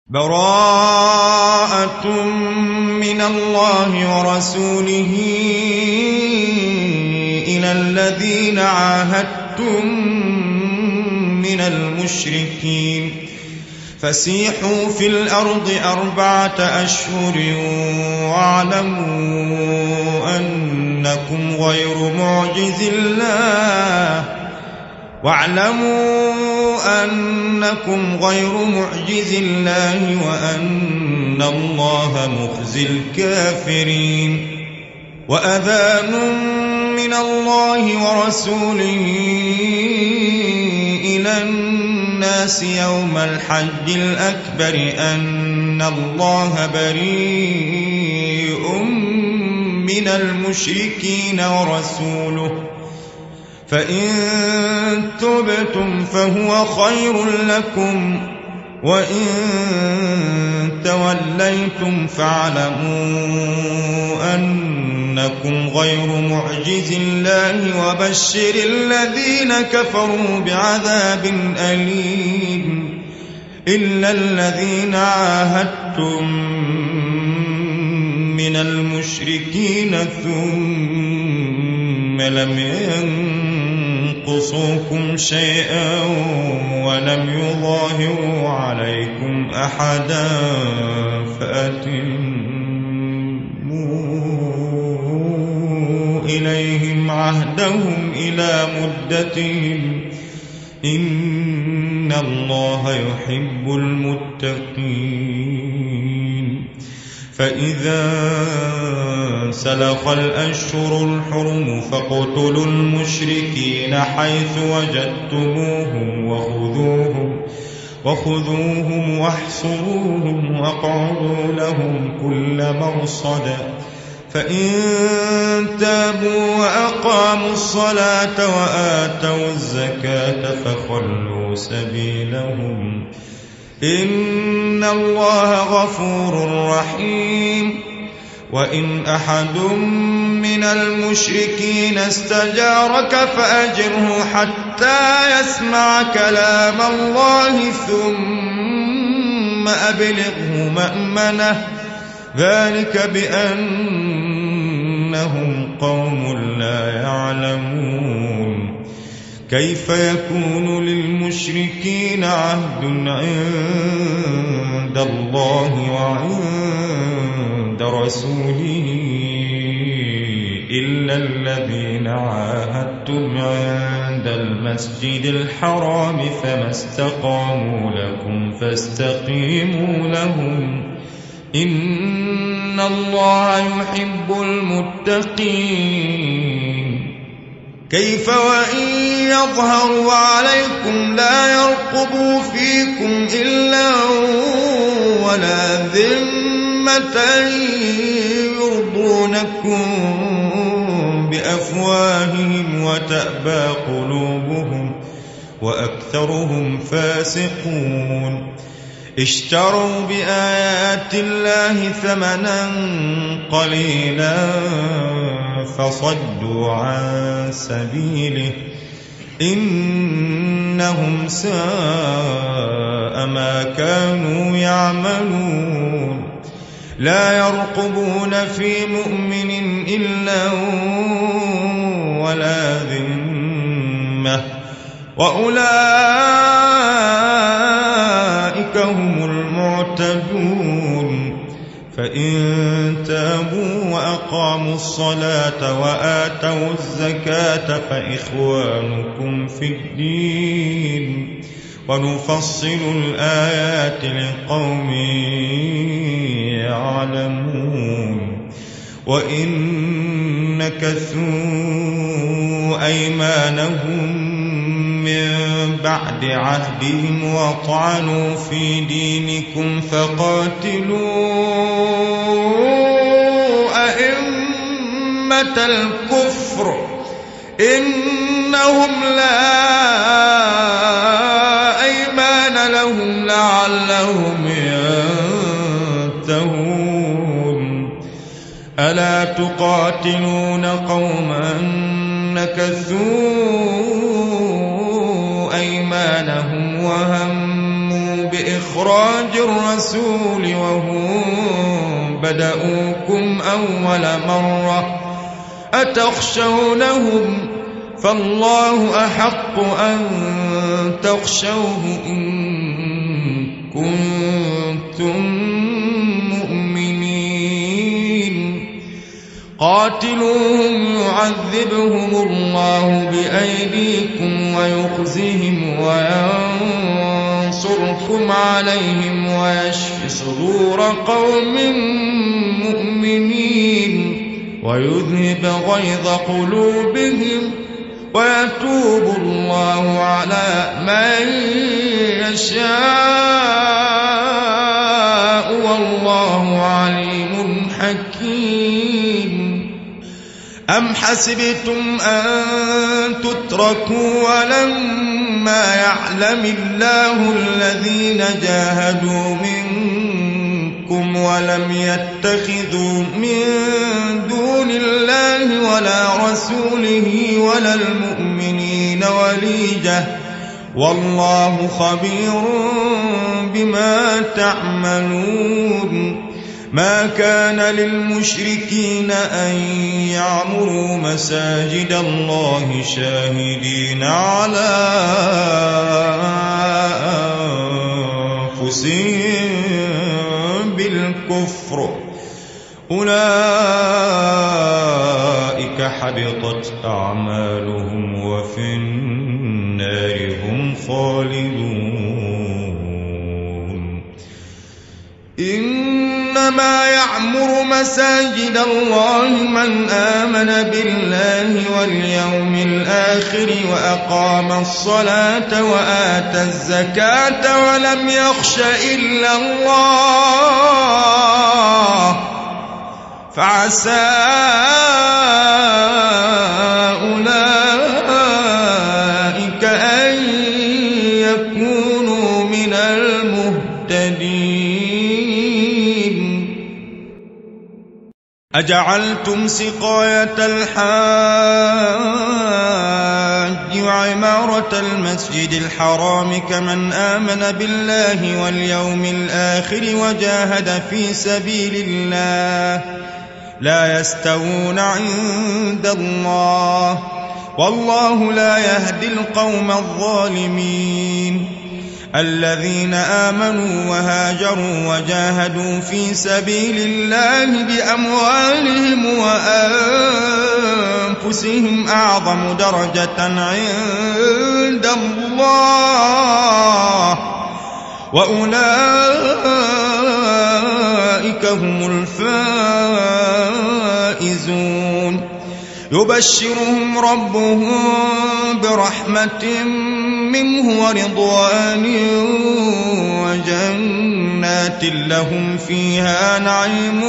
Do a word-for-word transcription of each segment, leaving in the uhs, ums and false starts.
براءة من الله ورسوله إلى الذين عاهدتم من المشركين فسيحوا في الأرض أربعة أشهر واعلموا أنكم غير معجز الله واعلموا أنكم غير معجز الله وأن الله مخزي الكافرين وأذان من الله ورسوله إلى الناس يوم الحج الأكبر أن الله بريء من المشركين ورسوله فإن تبتم فهو خير لكم وإن توليتم فاعلموا أنكم غير معجز الله وبشر الذين كفروا بعذاب أليم إلا الذين عاهدتم من المشركين ثم لم ينقصوكم شيئا ولم يظاهروا عليكم أحدا فأتموا إليهم عهدهم إلى مدتهم إن الله يحب المتقين فإذا سلخ الأشهر الحرم فاقتلوا المشركين حيث وجدتموهم وخذوهم وخذوهم واحصروهم واقعدوا لهم كل مرصد فإن تابوا وأقاموا الصلاة وآتوا الزكاة فخلوا سبيلهم إن الله غفور رحيم وإن أحد من المشركين استجارك فأجره حتى يسمع كلام الله ثم أبلغه مأمنه ذلك بأنهم قوم لا يعلمون كيف يكون للمشركين عهد عند الله وعند رسوله إلا الذين عاهدتم عند المسجد الحرام فما استقاموا لكم فاستقيموا لهم إن الله يحب المتقين كيف وإن يظهروا عليكم لا يرقبوا فيكم إلا ولا ذمة يرضونكم بأفواههم وتأبى قلوبهم وأكثرهم فاسقون اشتروا بآيات الله ثمنا قليلا فصدوا عن سبيله إنهم ساء ما كانوا يعملون لا يرقبون في مؤمن إلا ولا ذمة وأولئك هم المعتدون فإن تابوا وأقاموا الصلاة وآتوا الزكاة فإخوانكم في الدين ونفصل الآيات لقوم يعلمون وإن نكثوا أيمانهم من بعد عهدهم وطعنوا في دينكم فقاتلوا أئمة الكفر إنهم لا أيمان لهم لعلهم ينتهون ألا تقاتلون قوما نكثوا أيمانهم وهموا بإخراج إخراج الرسول وهم بدؤوكم أول مرة أتخشونهم فالله أحق أن تخشوه إن كنتم مؤمنين قاتلوهم يعذبهم الله بأيديكم ويخزهم وينصركم عليهم ويشف صدور قوم مؤمنين ويذهب غيظ قلوبهم ويتوب الله على من يشاء والله عليم حكيم. أم حسبتم أن تتركوا ولما يعلم الله الذين جاهدوا منكم ولم يتخذوا من دون الله ولا رسوله ولا المؤمنين وليجة والله خبير بما تعملون. ما كان للمشركين أن يعمروا مساجد الله شاهدين على أنفسهم بالكفر أولئك حبطت أعمالهم وفي النار هم خالدون. إنما يعمر مساجد الله من آمن بالله واليوم الآخر وأقام الصلاة وآتى الزكاة ولم يخش إلا الله فعسى أولئك أن يكونوا من المهتدين. أجعلتم سقاية الحاج وعمارة المسجد الحرام كمن آمن بالله واليوم الآخر وجاهد في سبيل الله لا يستوون عند الله والله لا يهدي القوم الظالمين. الذين آمنوا وهاجروا وجاهدوا في سبيل الله بأموالهم وأنفسهم أعظم درجة عند الله وأولئك هم الفائزون. يبشرهم ربهم برحمة منه ورضوان وجنات لهم فيها نعيم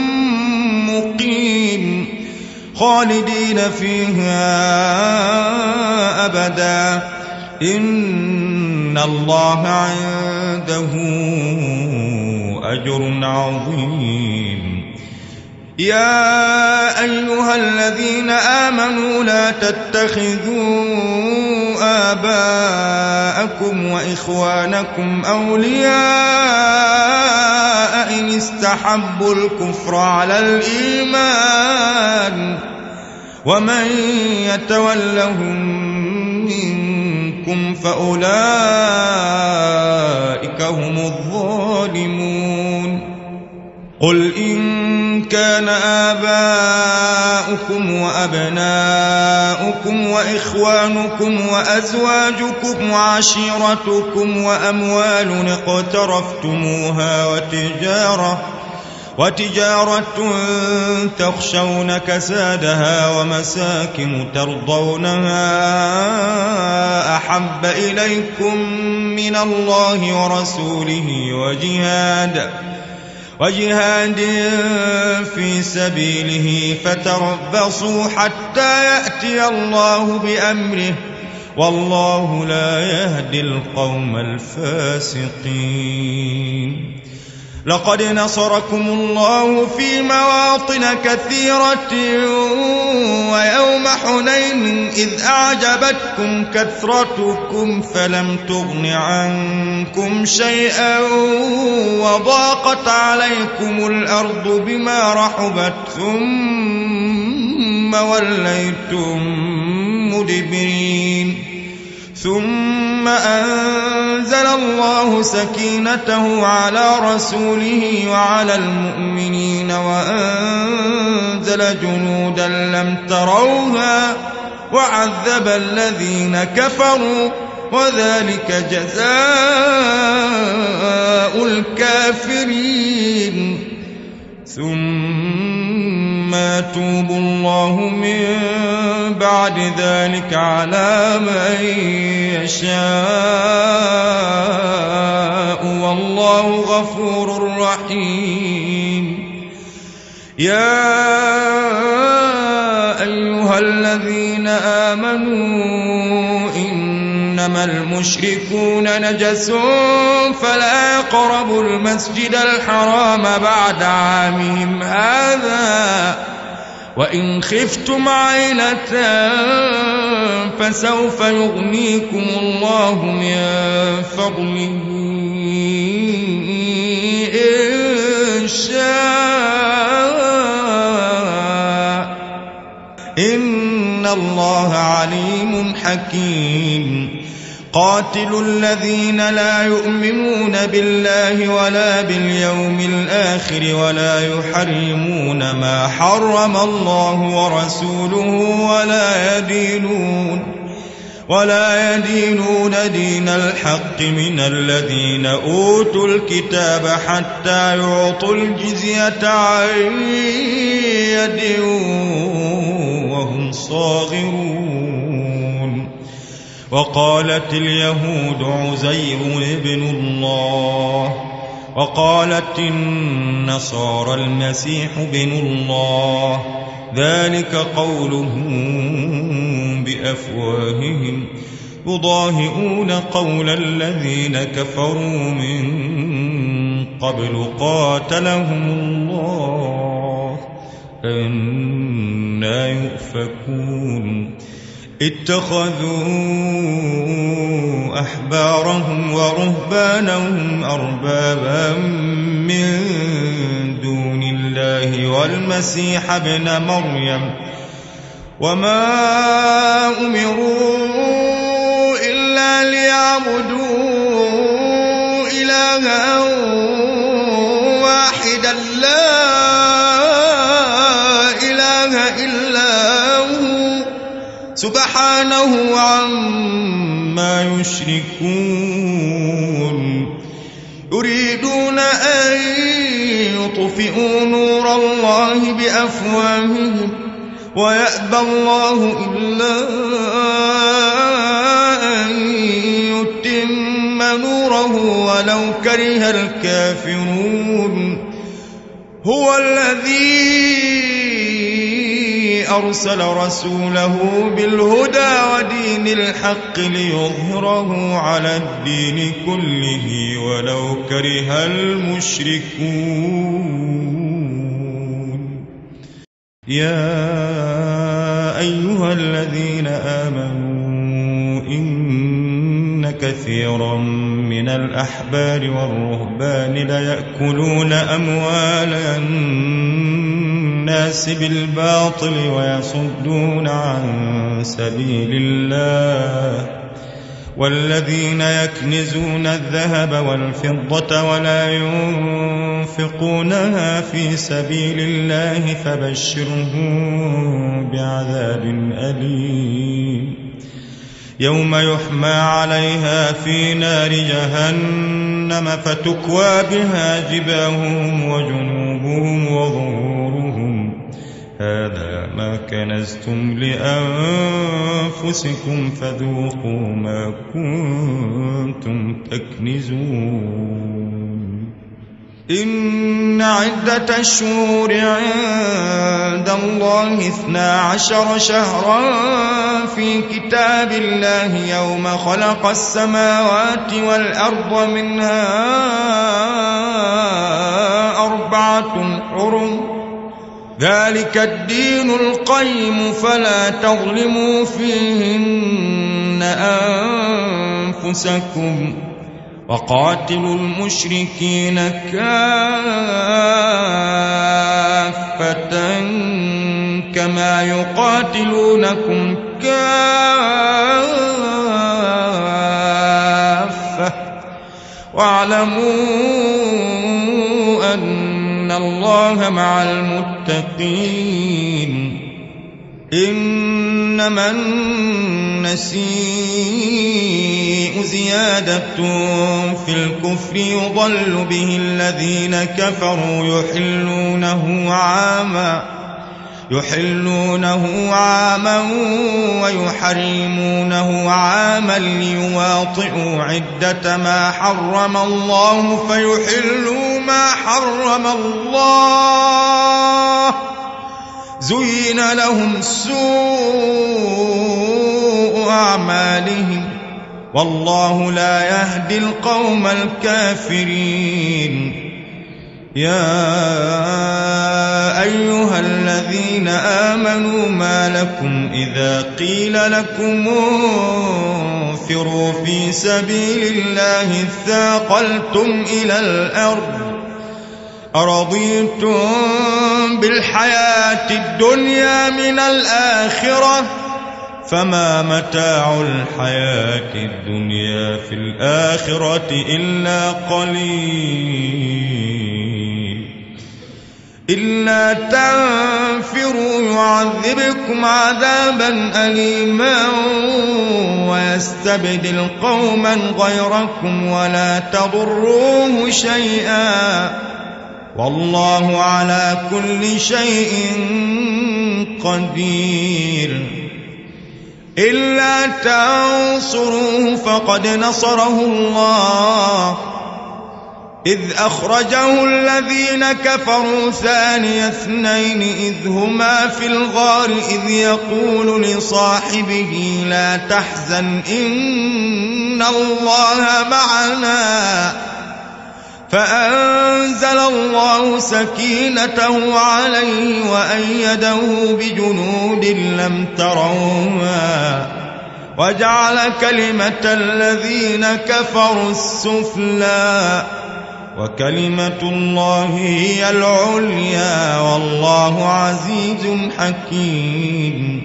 مقيم خالدين فيها أبدا إن الله عنده أجر عظيم. يا أيها الذين آمنوا لا تتخذوا آباءكم وإخوانكم أولياء إن استحبوا الكفر على الإيمان ومن يتولهم منكم فأولئك هم الظالمون. قل إن كان آباؤكم وأبناؤكم وإخوانكم وأزواجكم وعشيرتكم وأموال اقترفتموها وتجارة وتجارة تخشون كسادها ومساكن ترضونها أحب إليكم من الله ورسوله وجهاد وجهاد في سبيله فتربصوا حتى يأتي الله بأمره والله لا يهدي القوم الفاسقين. لقد نصركم الله في مواطن كثيرة ويوم حنين إذ أعجبتكم كثرتكم فلم تغن عنكم شيئا وضاقت عليكم الأرض بما رحبت ثم وليتم مدبرين ثم أنزل الله سكينته على رسوله وعلى المؤمنين وأنزل جنودا لم تروها وعذب الذين كفروا وذلك جزاء الكافرين ثم يتوب الله من بعد ذلك على من يشاء والله غفور رحيم. يا أيها الذين آمنوا إنما المشركون نجس فلا يقربوا المسجد الحرام بعد عامهم هذا وإن خفتم عيلة فسوف يغنيكم الله من فضله إن شاء إن الله عليم حكيم. قاتلوا الذين لا يؤمنون بالله ولا باليوم الآخر ولا يحرمون ما حرم الله ورسوله ولا يدينون ولا يدينون دين الحق من الذين أوتوا الكتاب حتى يعطوا الجزية عن يد وهم صاغرون. وقالت اليهود عزير ابن الله وقالت النصارى المسيح ابن الله ذلك قولهم بأفواههم يضاهئون قول الذين كفروا من قبل قاتلهم الله أنى يؤفكون. اتخذوا أحبارهم ورهبانهم أربابا من دون الله والمسيح ابن مريم وما أمروا إلا ليعبدوا إلها واحدا لا إله إلا هو سبحانه عما يشركون. يريدون أن يطفئوا نور الله بأفواههم ويأبى الله إلا أن يتم نوره ولو كره الكافرون. هو الذي أرسل رسوله بالهدى ودين الحق ليظهره على الدين كله ولو كره المشركون. يا أيها الذين آمنوا إن كثيرا من الأحبار والرهبان ليأكلون أموال الناس بالباطل ويصدون عن سبيل الله والذين يكنزون الذهب والفضة ولا ينفقونها في سبيل الله فبشرهم بعذاب أليم يوم يحمى عليها في نار جهنم فتكوى بها جباههم وجنوبهم وظهورهم هذا ما كنزتم لأنفسكم فذوقوا ما كنتم تكنزون. إن عدة الشهور عند الله اثنا عشر شهرا في كتاب الله يوم خلق السماوات والأرض منها أشهر حرم ذلك الدين القيم فلا تظلموا فيهن أنفسكم وقاتلوا المشركين كافة كما يقاتلونكم كافة واعلموا أن الله مع المتقين إنما النسيء زيادة في الكفر يضل به الذين كفروا يحلونه عاما يحلونه عاما ويحرمونه عاما ليواطئوا عدة ما حرم الله فيحلوا ما حرم الله زين لهم سوء أعمالهم والله لا يهدي القوم الكافرين يا أيها الذين آمنوا ما لكم إذا قيل لكم انفروا في سبيل الله اثاقلتم إلى الأرض أرضيتم بالحياة الدنيا من الآخرة فما متاع الحياة الدنيا في الآخرة إلا قليل إلا تنفروا يعذبكم عذابا أليما ويستبدل قوما غيركم ولا تضروه شيئا والله على كل شيء قدير إلا تنصروه فقد نصره الله إذ أخرجه الذين كفروا ثاني اثنين إذ هما في الغار إذ يقول لصاحبه لا تحزن إن الله معنا فأنزل الله سكينته عليه وأيده بجنود لم تروها وجعل كلمة الذين كفروا السفلى وكلمة الله هي العليا والله عزيز حكيم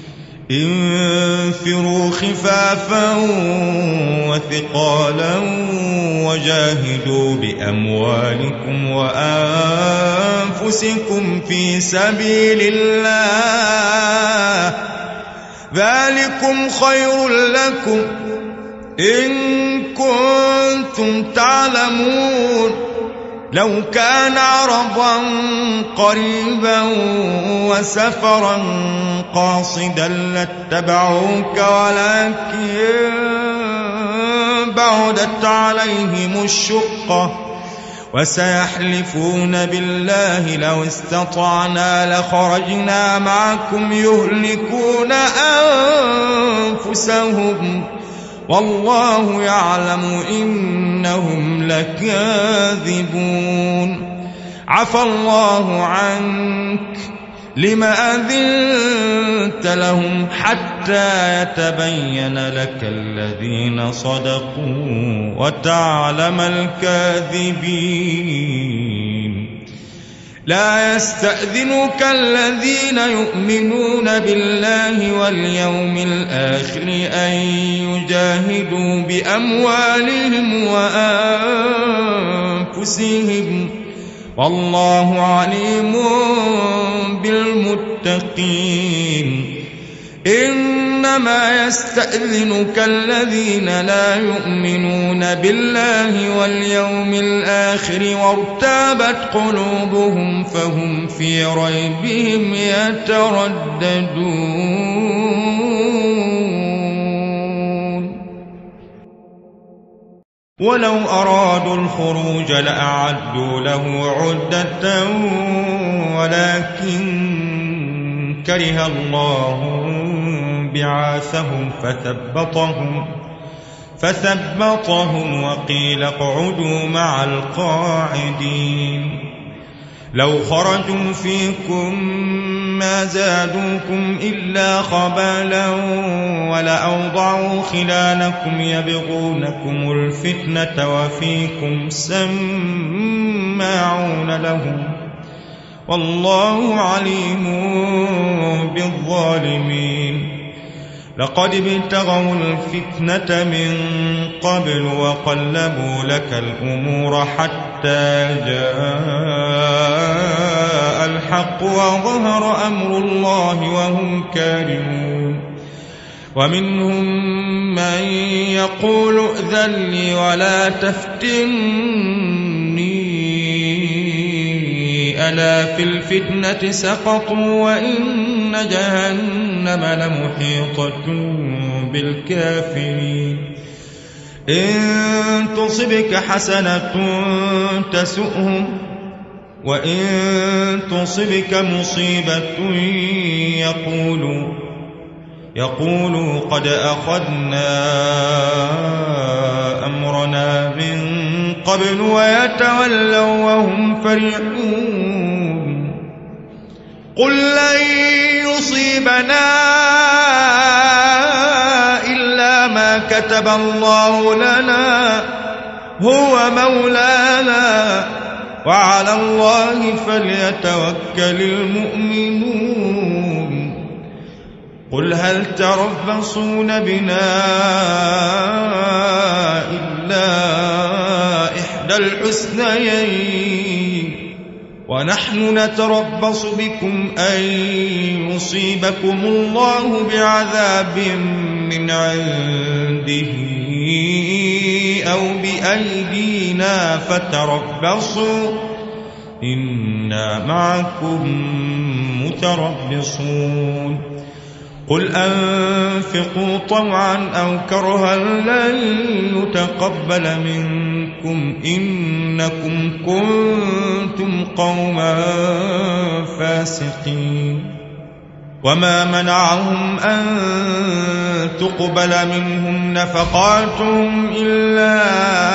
انفروا خفافا وثقالا وجاهدوا بأموالكم وأنفسكم في سبيل الله ذلكم خير لكم إن كنتم تعلمون لو كان عرضا قريبا وسفرا قاصدا لاتبعوك ولكن بعدت عليهم الشقة وسيحلفون بالله لو استطعنا لخرجنا معكم يهلكون أنفسهم والله يعلم إنهم لكاذبون عفى الله عنك لم أذنت لهم حتى يتبين لك الذين صدقوا وتعلم الكاذبين لا يستأذنك الذين يؤمنون بالله واليوم الآخر أن يجاهدوا بأموالهم وأنفسهم والله عليم بالمتقين إنما يستأذنك الذين لا يؤمنون بالله واليوم الآخر وارتابت قلوبهم فهم في ريبهم يترددون ولو أرادوا الخروج لأعدوا له عدة ولكن كره الله بعاثهم فثبطهم فثبطهم وقيل اقعدوا مع القاعدين لو خرجوا فيكم ما زادوكم إلا خبالا ولأوضعوا خلالكم يبغونكم الفتنة وفيكم سماعون لهم والله عليم بالظالمين. لقد ابتغوا الفتنة من قبل وقلبوا لك الأمور حتى جاء الحق وظهر أمر الله وهم كارهون. ومنهم من يقول ائذن لي ولا تفتني ألا في الفتنة سقطوا وإن جهنم لمحيطة بالكافرين. إن تصبك حسنة تسؤهم وإن تصبك مصيبة يقولوا يقولوا قد أخذنا أمرنا من قبل ويتولوا وهم فرحون. قل لن يصيبنا إلا ما كتب الله لنا هو مولانا وعلى الله فليتوكل المؤمنون. قل هل تربصون بنا إلا إحدى الحسنيين ونحن نتربص بكم أن يصيبكم الله بعذاب من عنده أو بأيدينا فتربصوا إنا معكم متربصون. قل أنفقوا طوعا أو كرها لن يتقبل منكم إنكم كنتم قوما فاسقين. وما منعهم أن تقبل منهم نفقاتهم إلا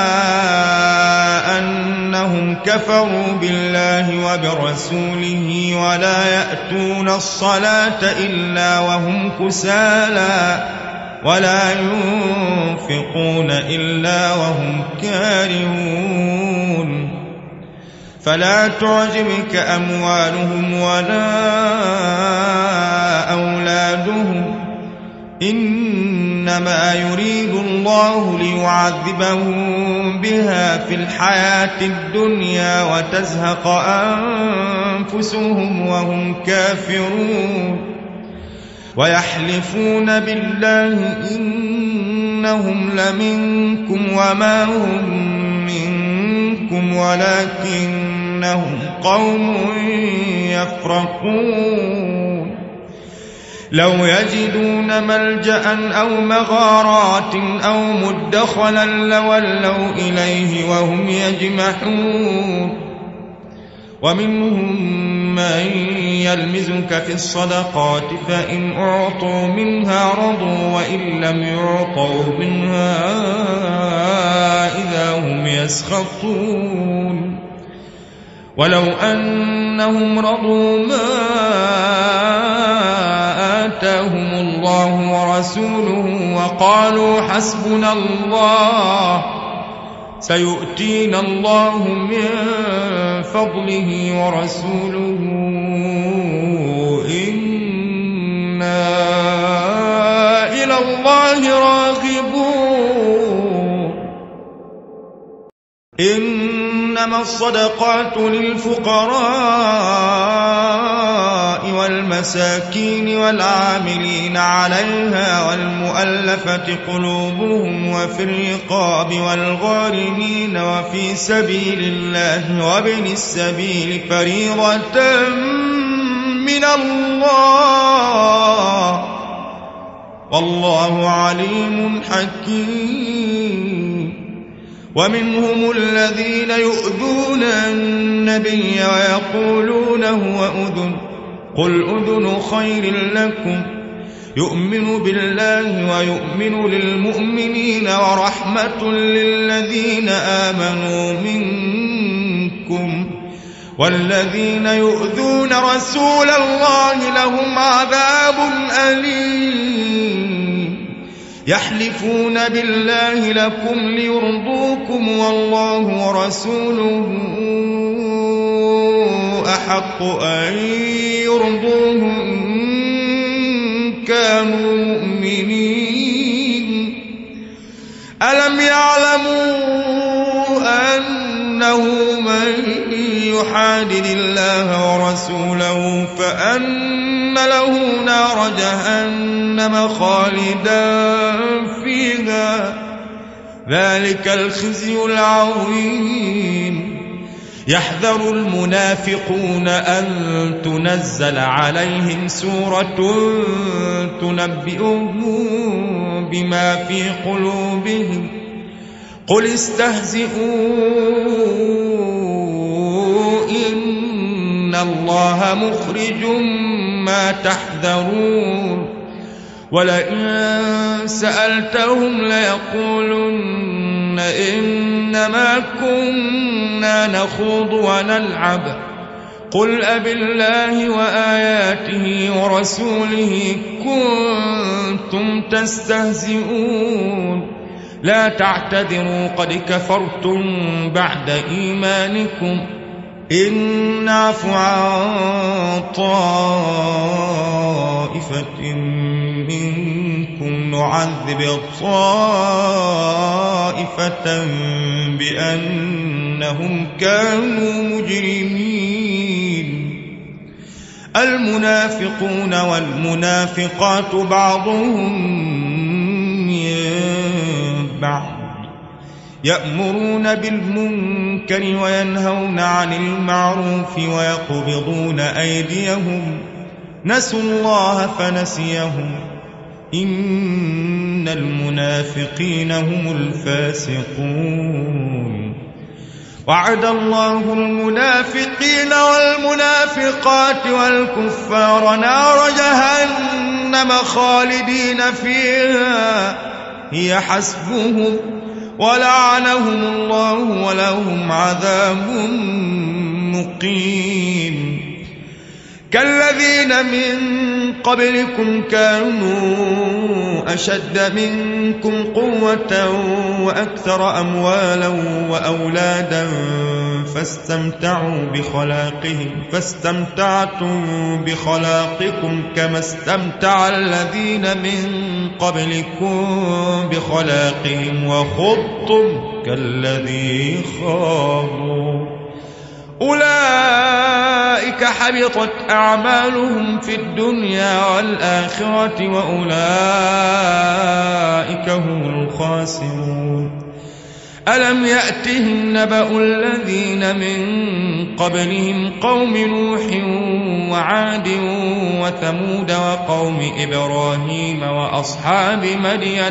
أنهم كفروا بالله وبرسوله ولا يأتون الصلاة إلا وهم كسالى ولا ينفقون إلا وهم كارهون. فلا تعجبك أموالهم ولا أولادهم إنما يريد الله ليعذبهم بها في الحياة الدنيا وتزهق أنفسهم وهم كافرون. ويحلفون بالله إنهم لمنكم وما هم منكم ولكنهم قوم يفرقون. لو يجدون ملجأ أو مغارات أو مدخلا لولوا إليه وهم يجمحون. ومنهم من يلمزك في الصدقات فإن أعطوا منها رضوا وإن لم يعطوا منها إذا هم يسخطون. ولو أنهم رضوا ما آتاهم الله ورسوله وقالوا حسبنا الله سيؤتينا الله من فضله ورسوله إنا إلى الله راغبون. إنما الصدقات للفقراء والمساكين والعاملين عليها والمؤلفة قلوبهم وفي الرقاب والغارمين وفي سبيل الله وابن السبيل فريضة من الله والله عليم حكيم. ومنهم الذين يؤذون النبي ويقولون هو أذن قل أذن خير لكم يؤمن بالله ويؤمن للمؤمنين ورحمة للذين آمنوا منكم والذين يؤذون رسول الله لهم عذاب أليم يحلفون بالله لكم ليرضوكم والله ورسوله أحق أن يرضوه إن كانوا مؤمنين ألم يعلموا أنه من يحادد الله ورسوله فأن له نار جهنم خالدا فيها ذلك الخزي العظيم يحذر المنافقون أن تنزل عليهم سورة تنبئهم بما في قلوبهم قل استهزئوا إن الله مخرج ما تحذرون ولئن سألتهم ليقولن إنما كنا نخوض ونلعب قل أبالله وآياته ورسوله كنتم تستهزئون لا تعتذروا قد كفرتم بعد إيمانكم إن نعفو عن طائفة منكم نعذب طائفة بأنهم كانوا مجرمين المنافقون والمنافقات بعضهم من بعض يأمرون بالمنكر وينهون عن المعروف ويقبضون أيديهم نسوا الله فنسيهم إن المنافقين هم الفاسقون وعد الله المنافقين والمنافقات والكفار نار جهنم خالدين فيها هي حسبهم ولعنهم الله ولهم عذاب مقيم كالذين من قبلكم كانوا أشد منكم قوة وأكثر أموالا وأولادا فاستمتعوا بخلاقهم فاستمتعتم بخلاقكم كما استمتع الذين من قبلكم بخلاقهم وخضتم كالذي خاضوا أولئك حبطت أعمالهم في الدنيا والآخرة وأولئك هم الخاسرون ألم يأتهم نبأ الذين من قبلهم قوم نوح وعاد وثمود وقوم إبراهيم وأصحاب مدين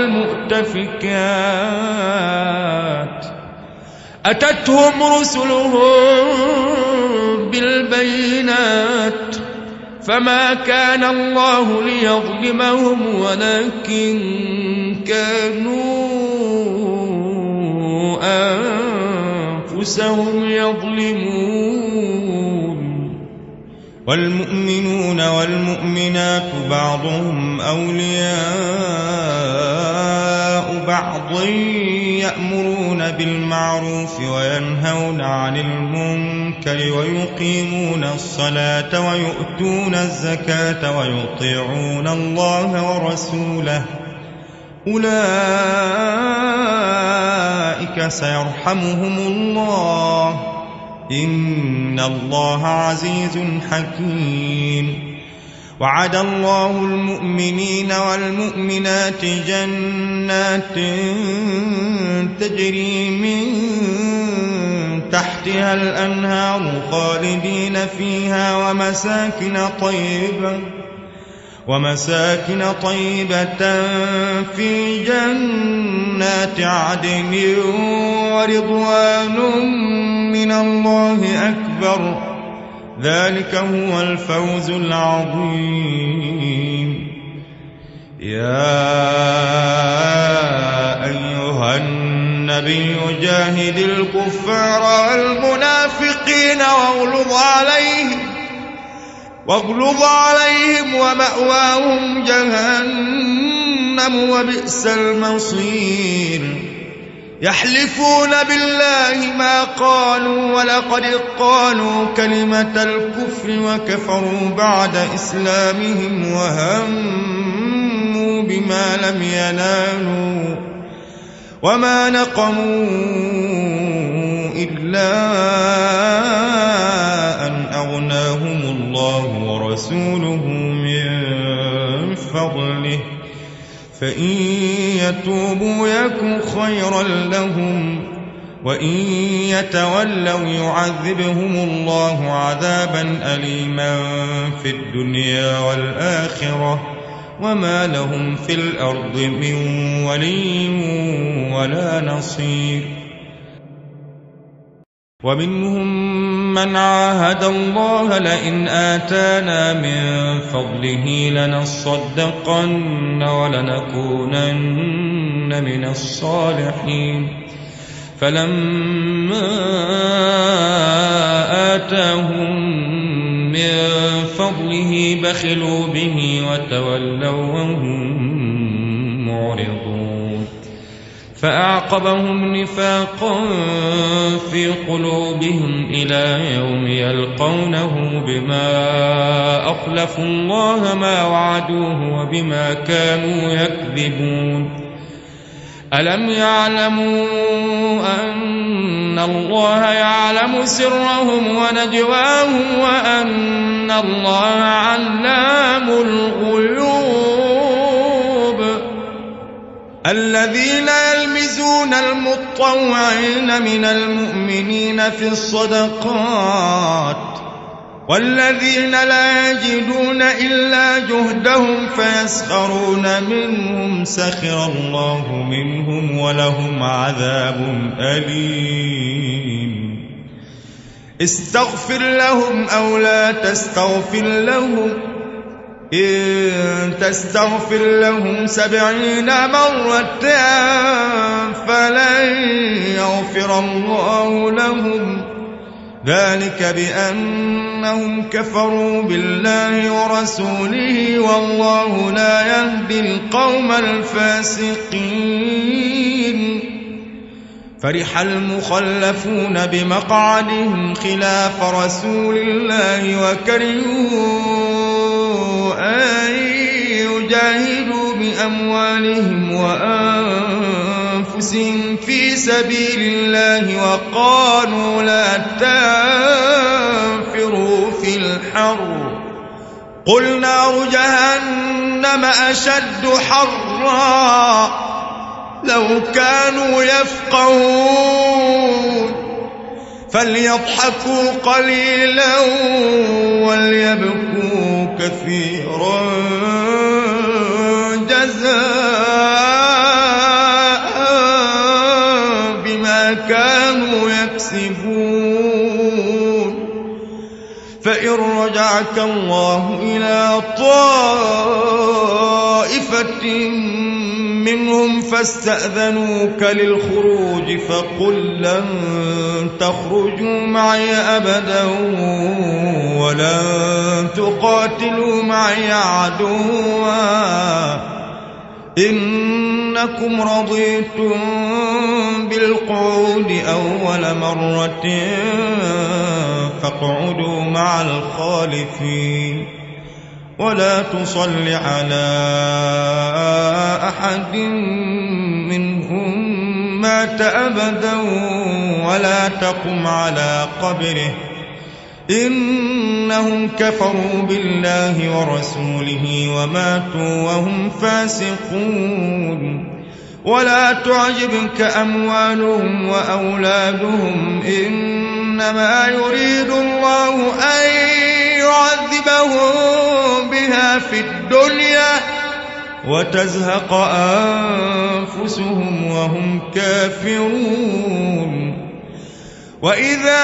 والمؤتفكات أتتهم رسلهم بالبينات فما كان الله ليظلمهم ولكن كانوا أنفسهم يظلمون والمؤمنون والمؤمنات بعضهم أولياء بعض يأمرون بالمعروف وينهون عن المنكر ويقيمون الصلاة ويؤتون الزكاة ويطيعون الله ورسوله أولئك سيرحمهم الله إن الله عزيز حكيم وعد الله المؤمنين والمؤمنات جنات تجري من تحتها الأنهار خالدين فيها ومساكن طيبة ومساكن طيبة في جنات عدن ورضوان من الله أكبر ذلك هو الفوز العظيم يا أيها الناس النبي جاهد الكفار والمنافقين واغلظ عليهم واغلظ عليهم ومأواهم جهنم وبئس المصير يحلفون بالله ما قالوا ولقد قالوا كلمة الكفر وكفروا بعد إسلامهم وهموا بما لم ينالوا وما نقموا إلا أن أغناهم الله ورسوله من فضله فإن يتوبوا يك خيرا لهم وإن يتولوا يعذبهم الله عذابا أليما في الدنيا والآخرة وما لهم في الأرض من ولي ولا نصير ومنهم من عاهد الله لئن آتانا من فضله لنصدقن ولنكونن من الصالحين فلما آتاهم من فضله بخلوا به وتولوا وهم معرضون فأعقبهم نفاقا في قلوبهم إلى يوم يلقونه بما أخلفوا الله ما وعدوه وبما كانوا يكذبون ألم يعلموا أن الله يعلم سرهم ونجواهم وأن الله علام الغيوب الذين يلمزون المطوعين من المؤمنين في الصدقات والذين لا يجدون إلا جهدهم فيسخرون منهم سخر الله منهم ولهم عذاب أليم استغفر لهم أو لا تستغفر لهم إن تستغفر لهم سبعين مرة فلن يغفر الله لهم ذلك بأنهم كفروا بالله ورسوله والله لا يهدي القوم الفاسقين فرح المخلفون بمقعدهم خلاف رسول الله وكرهوا أن يجاهدوا بأموالهم وأنفسهم في سبيل الله وقالوا لا تنفروا في الحر قل نار جهنم أشد حرا لو كانوا يفقهون فليضحكوا قليلا وليبكوا كثيرا جزاء بما كانوا يكسبون فإن رجعك الله إلى طائفة منهم فاستأذنوك للخروج فقل لن تخرجوا معي أبدا ولن تقاتلوا معي عدوا إنكم رضيتم بالقعود أول مرة فاقعدوا مع الخالفين ولا تصل على أحد منهم مات أبدا ولا تقم على قبره إنهم كفروا بالله ورسوله وماتوا وهم فاسقون ولا تعجبك أموالهم وأولادهم إنما يريد الله أن يعذبهم بها في الدنيا وتزهق أنفسهم وهم كافرون وإذا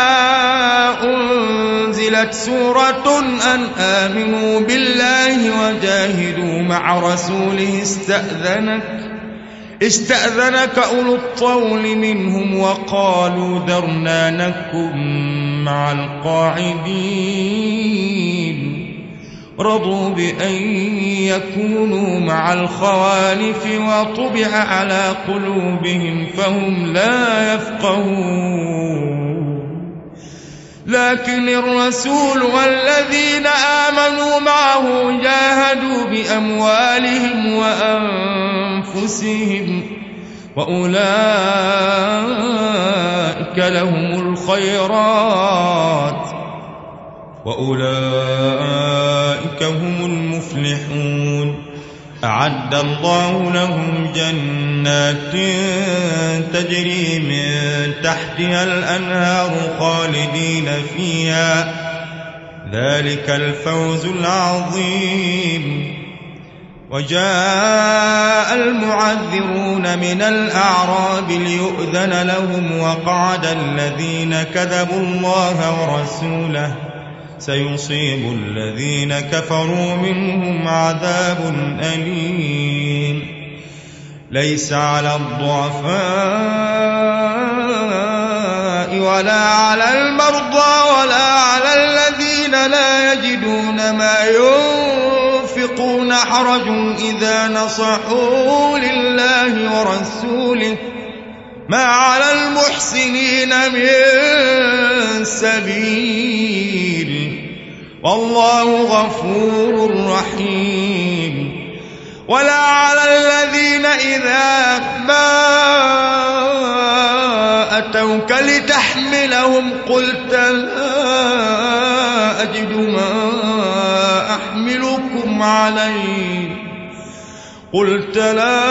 أنزلت سورة أن آمنوا بالله وجاهدوا مع رسوله استأذنك استأذنك أولو الطول منهم وقالوا ذرنا نكن مع القاعدين رضوا بأن يكونوا مع الخوالف وطبع على قلوبهم فهم لا يفقهون لكن الرسول والذين آمنوا معه جاهدوا بأموالهم وأنفسهم وأولئك لهم الخيرات وأولئك هم المفلحون أعد الله لهم جنات تجري من تحتها الأنهار خالدين فيها ذلك الفوز العظيم وجاء المعذرون من الأعراب ليؤذن لهم وقعد الذين كذبوا الله ورسوله سيصيب الذين كفروا منهم عذاب أليم ليس على الضعفاء ولا على المرضى ولا على الذين لا يجدون ما ينفقون حرج إذا نصحوا لله ورسوله ما على المحسنين من سبيل والله غفور رحيم ولا على الذين إذا ما أتوك لتحملهم قلت لا أجد ما أحملكم عليه قلت لا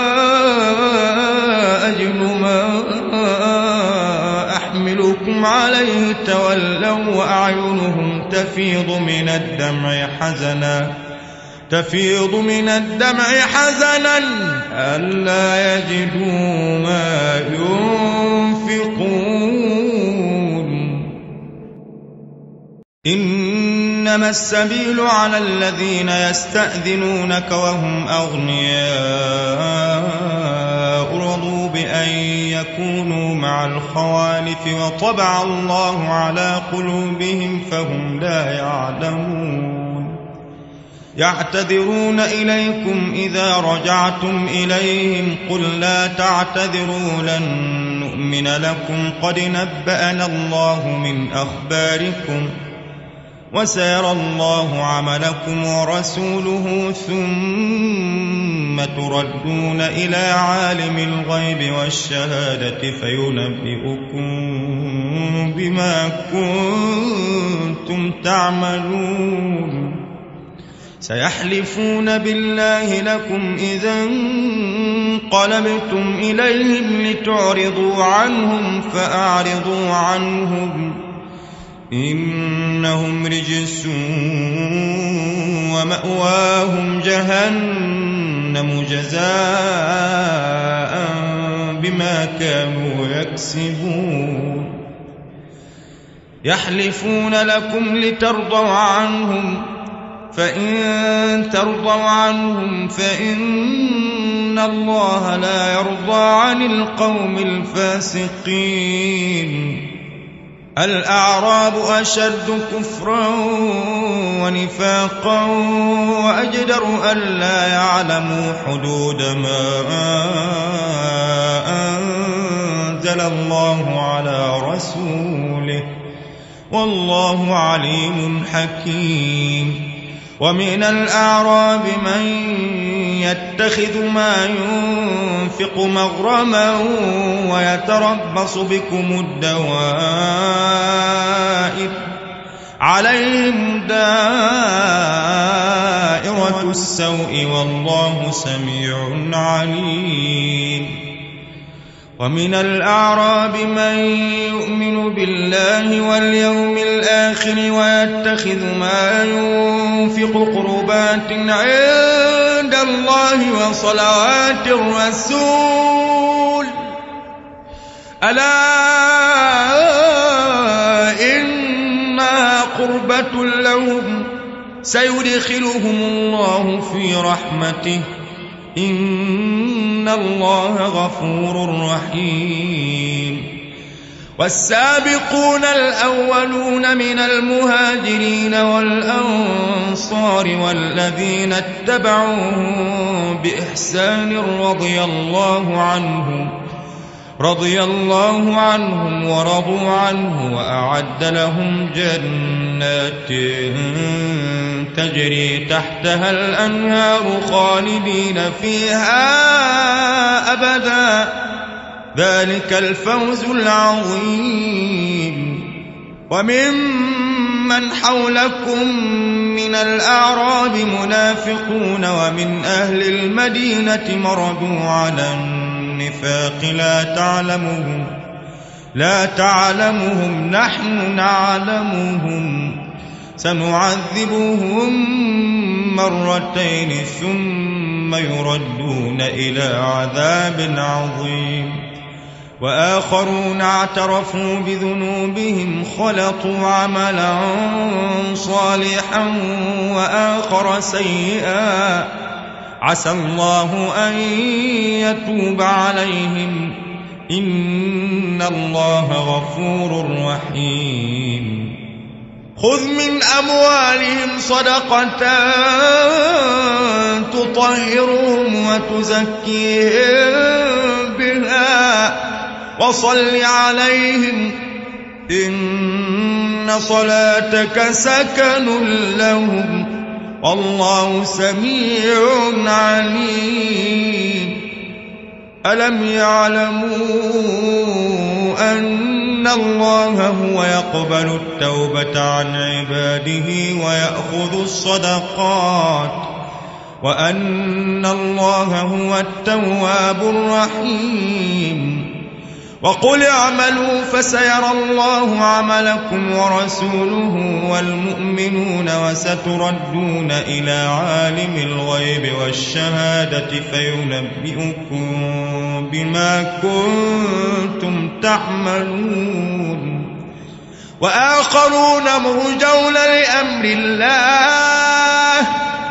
أجد ما أحملكم عليه تولوا وأعينهم تفيض من الدمع حزنا تفيض من الدمع حزنا ألا يجدوا ما ينفقون إنما السبيل على الذين يستأذنونك وهم أغنياء رضوا بأن يكونوا مع الخوالف وطبع الله على قلوبهم فهم لا يعلمون يعتذرون إليكم إذا رجعتم إليهم قل لا تعتذروا لن نؤمن لكم قد نبأنا الله من أخباركم وسيرى الله عملكم ورسوله ثم تردون إلى عالم الغيب والشهادة فينبئكم بما كنتم تعملون سيحلفون بالله لكم إذا انقلبتم إليهم لتعرضوا عنهم فأعرضوا عنهم إنهم رجس ومأواهم جهنم جزاء بما كانوا يكسبون يحلفون لكم لترضوا عنهم فإن ترضوا عنهم فإن الله لا يرضى عن القوم الفاسقين الأعراب أشد كفرا ونفاقا وأجدر ألا يعلموا حدود ما أنزل الله على رسوله والله عليم حكيم ومن الأعراب من يتخذ ما ينفق مغرما ويتربص بكم الدوائر عليهم دائرة السوء والله سميع عليم ومن الأعراب من يؤمن بالله واليوم الآخر ويتخذ ما ينفق قربات عند الله وصلوات الرسول ألا إنها قربة لهم سيدخلهم الله في رحمته إن الله غفور رحيم. والسابقون الأولون من المهاجرين والأنصار والذين اتبعوهم بإحسان رضي الله عنهم رضي الله عنهم ورضوا عنه وأعد لهم جنات تجري تحتها الأنهار خالدين فيها أبدا ذلك الفوز العظيم. وممن حولكم من الأعراب منافقون ومن أهل المدينة مردوا على النفاق لا تعلمهم لا تعلمهم نحن نعلمهم سنعذبهم مرتين ثم يردون إلى عذاب عظيم. وآخرون اعترفوا بذنوبهم خلطوا عملا صالحا وآخر سيئا عسى الله أن يتوب عليهم إن الله غفور رحيم. خذ من أموالهم صدقة تطهرهم وتزكيهم بها وصل عليهم إن صلاتك سكن لهم والله سميع عليم. ألم يعلموا أن الله هو يقبل التوبة عن عباده ويأخذ الصدقات وأن الله هو التواب الرحيم. وقل اعملوا فسيرى الله عملكم ورسوله والمؤمنون وستردون إلى عالم الغيب والشهادة فينبئكم بما كنتم تعملون. وآخرون مرجون لأمر الله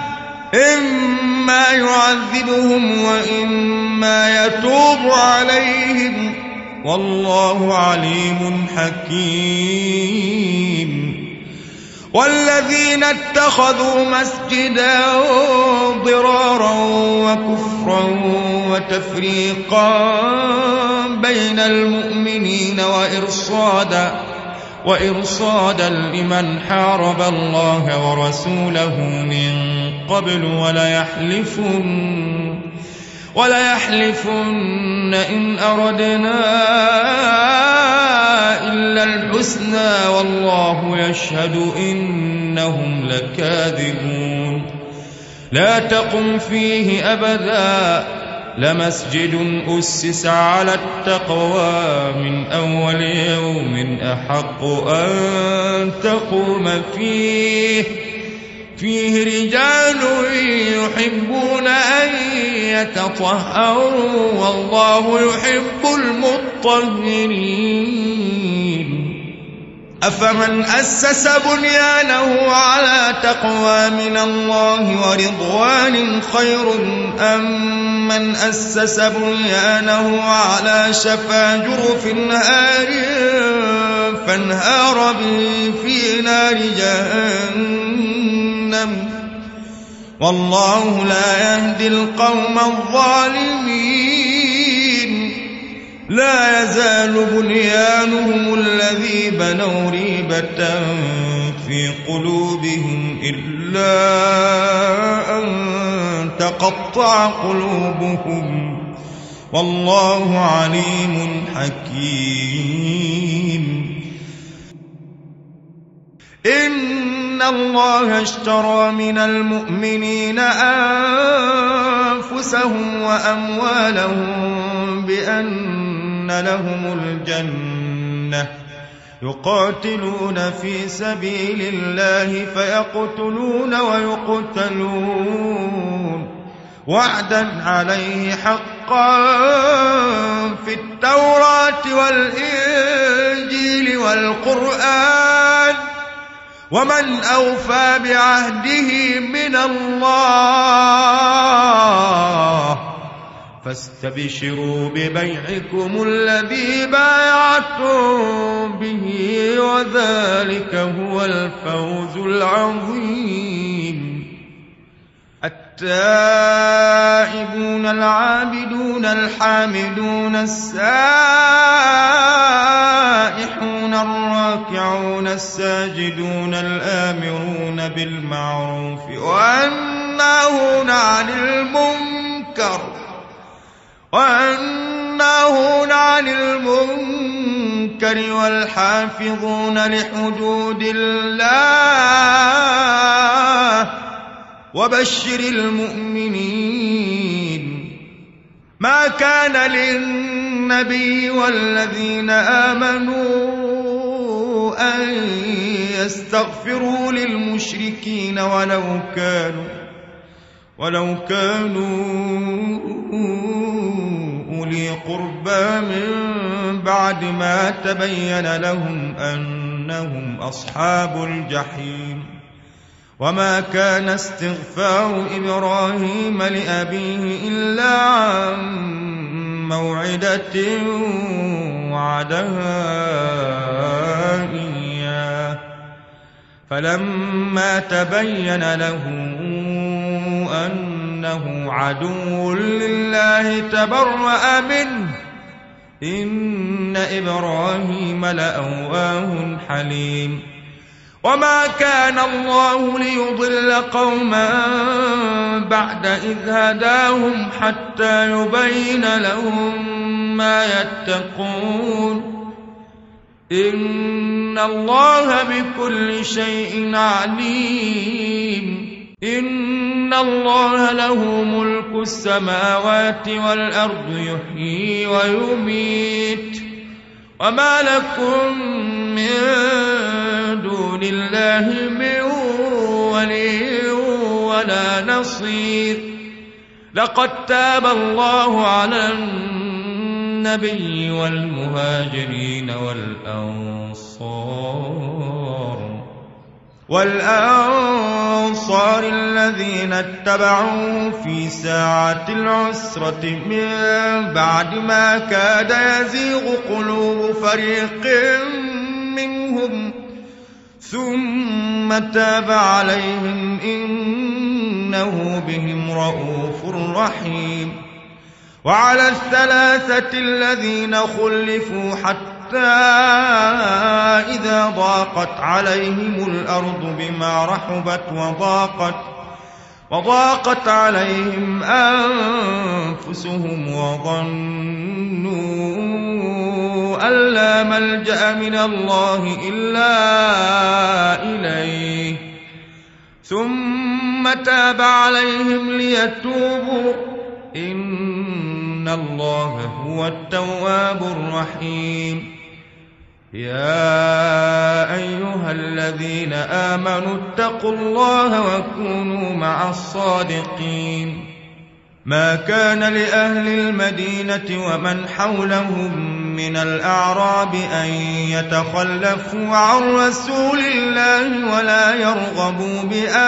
إما يعذبهم وإما يتوب عليهم والله عليم حكيم. والذين اتخذوا مسجدا ضرارا وكفرا وتفريقا بين المؤمنين وإرصادا وإرصادا لمن حارب الله ورسوله من قبل وليحلفن وليحلفن إن أردنا إلا الحسنى والله يشهد إنهم لكاذبون. لا تقم فيه أبدا لمسجد أسس على التقوى من أول يوم أحق أن تقوم فيه فيه رجال يحبون أن يتطهروا والله يحب المطهرين. أفمن أسس بنيانه على تقوى من الله ورضوان خير أم من أسس بنيانه على شفا جرف نهار فانهار به في نار جهنم والله لا يهدي القوم الظالمين. لا يزال بنيانهم الذي بنوا ريبة في قلوبهم إلا أن تقطع قلوبهم والله عليم حكيم. إن الله اشترى من المؤمنين أنفسهم وأموالهم بأن لهم الجنة يقاتلون في سبيل الله فيقتلون ويقتلون وعدا عليه حقا في التوراة والإنجيل والقرآن ومن أوفى بعهده من الله فاستبشروا ببيعكم الذي بايعتم به وذلك هو الفوز العظيم. التائبون العابدون الحامدون السائحون الراكعون الساجدون الآمرون بالمعروف والناهون عن المنكر والناهون عن المنكر والحافظون لحدود الله وبشر المؤمنين. ما كان للنبي والذين آمنوا أن يستغفروا للمشركين ولو كانوا ولو كانوا أولي قربى من بعد ما تبين لهم أنهم أصحاب الجحيم. وما كان استغفار إبراهيم لأبيه إلا عن موعدة وعدها إياه فلما تبين له أنه عدو لله تبرأ منه إن إبراهيم لأواه حليم. وما كان الله ليضل قوما بعد إذ هداهم حتى يبين لهم ما يتقون إن الله بكل شيء عليم. إن الله له ملك السماوات والأرض يحيي ويميت وما لكم من دون الله من ولي ولا نصير. لقد تاب الله على النبي والمهاجرين والأنصار والأنصار الذين اتبعوه في ساعة العسرة من بعد ما كاد يزيغ قلوب فريق منهم ثم تاب عليهم إنه بهم رءوف رحيم. وعلى الثلاثة الذين خلفوا حتى إذا ضاقت عليهم الأرض بما رحبت وضاقت وضاقت عليهم أنفسهم وظنوا أن لا ملجأ من الله إلا إليه ثم تاب عليهم ليتوبوا إن الله هو التواب الرحيم. يا أيها الذين آمنوا اتقوا الله وكونوا مع الصادقين. ما كان لأهل المدينة ومن حولهم من الأعراب أن يتخلفوا عن رسول الله ولا يرغبوا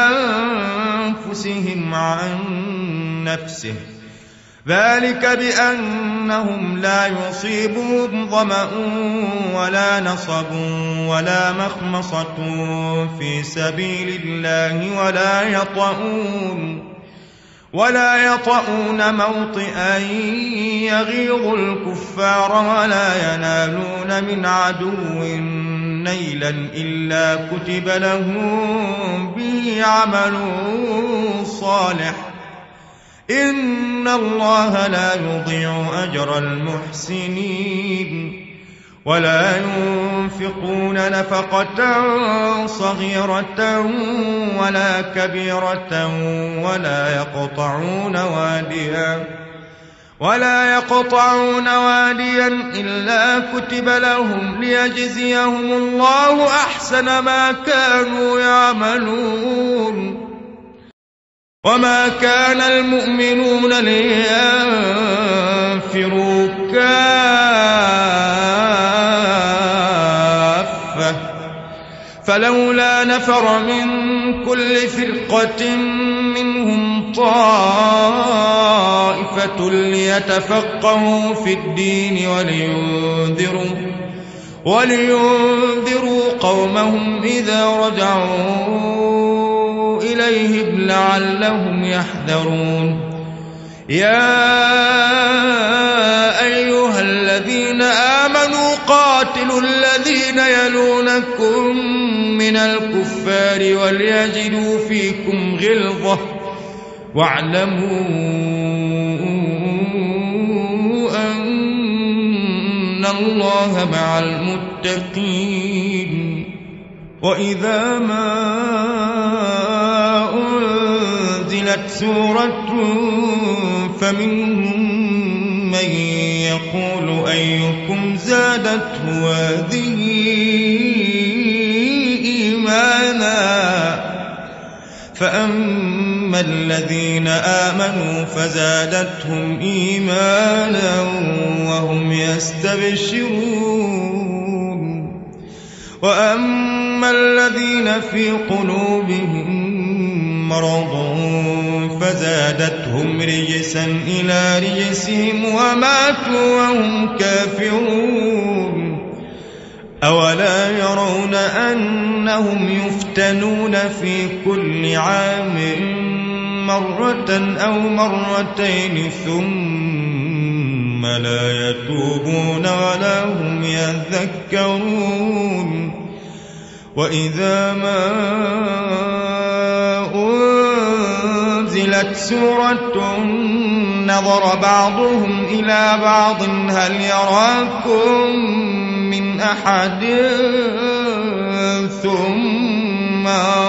بأنفسهم عن نفسه ذلك بأنهم لا يصيبهم ظمأ ولا نصب ولا مخمصة في سبيل الله ولا يطؤون ولا يطؤون موطئا يغيظ الكفار ولا ينالون من عدو نيلا إلا كتب لهم به عمل صالح إن الله لا يضيع أجر المحسنين. ولا ينفقون نفقة صغيرة ولا كبيرة ولا يقطعون واديا ولا يقطعون واديا إلا كتب لهم ليجزيهم الله أحسن ما كانوا يعملون. وما كان المؤمنون لينفروا كافة فلولا نفر من كل فرقة منهم طائفة ليتفقهوا في الدين ولينذروا, ولينذروا قومهم إذا رجعوا إليهم لعلهم يحذرون. يا أيها الذين آمنوا قاتلوا الذين يلونكم من الكفار وليجدوا فيكم غلظة واعلموا أن الله مع المتقين. وإذا ما أنزلت سورة فمنهم من يقول أيكم زادته هذه إيمانا فأما الذين آمنوا فزادتهم إيمانا وهم يستبشرون. وأما الذين في قلوبهم مرض فزادتهم رجسا إلى رجسهم وماتوا وهم كافرون. أولا يرون أنهم يفتنون في كل عام مرة أو مرتين ثم لا يتوبون ولا هم يذكرون. وإذا ما أنزلت سورة نظر بعضهم إلى بعض هل يراكم من أحد ثم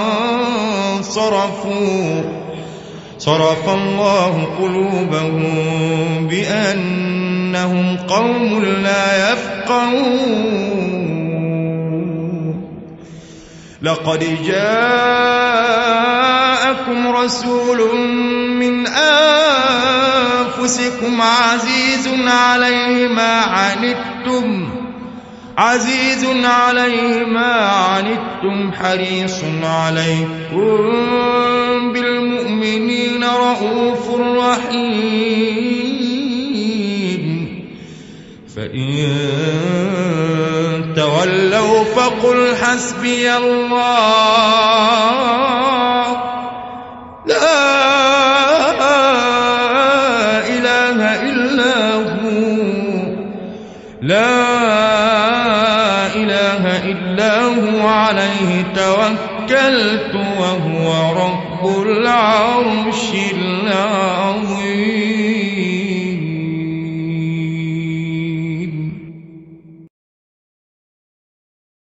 صرفوا صرف الله قلوبهم بأنهم قوم لا يفقهون. لقد جاءكم رسول من أنفسكم عزيز عليه ما عنتم عزيز عليه ما عنتم حريص عليكم بالمؤمنين رؤوف رحيم. فإن تولوا فقل حسبي الله لا إله إلا هو لا إله إلا هو عليه توكلت وهو رب العرش